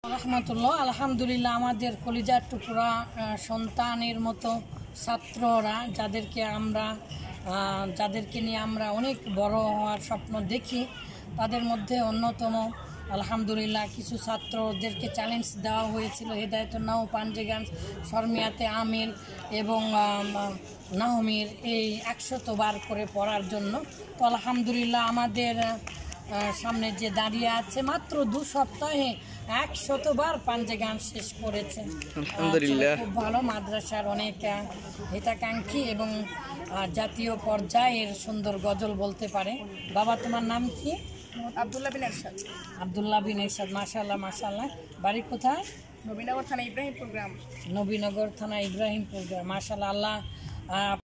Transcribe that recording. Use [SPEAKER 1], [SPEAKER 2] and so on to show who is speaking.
[SPEAKER 1] রহমতুল্লাহ। আলহামদুলিল্লাহ, আমাদের কলিজার টুকরা সন্তানের মতো ছাত্ররা যাদেরকে নিয়ে আমরা অনেক বড় হওয়ার স্বপ্ন দেখি, তাদের মধ্যে অন্যতম আলহামদুলিল্লাহ কিছু ছাত্রদেরকে চ্যালেঞ্জ দেওয়া হয়েছিল হেদায়েতুন্নাহ পাঞ্জেগান শর্মিয়াতে আমির এবং নাহমির এই 100 বার করে পড়ার জন্য। তো আলহামদুলিল্লাহ আমাদের সামনে যে দাঁড়িয়ে আছে মাত্র 2 সপ্তাহে 100 বার পাঞ্জেগান শেষ করেছে।
[SPEAKER 2] আলহামদুলিল্লাহ,
[SPEAKER 1] খুব ভালো। মাদ্রাসার অনেক হিতাকাঙ্ক্ষী এবং জাতীয় পর্যায়ের সুন্দর গজল বলতে পারে। বাবা, তোমার নাম কি?
[SPEAKER 3] আব্দুল্লাহ বিন এরশাদ।
[SPEAKER 1] আব্দুল্লাহ বিন এরশাদ, মাশাআল্লাহ মাশাআল্লাহ। বাড়ি কোথায়?
[SPEAKER 3] নবীনগর থানা ইব্রাহিমপুর গ্রাম।
[SPEAKER 1] নবীনগর থানা ইব্রাহিমপুর গ্রাম, মাশাআল্লাহ। আল্লাহ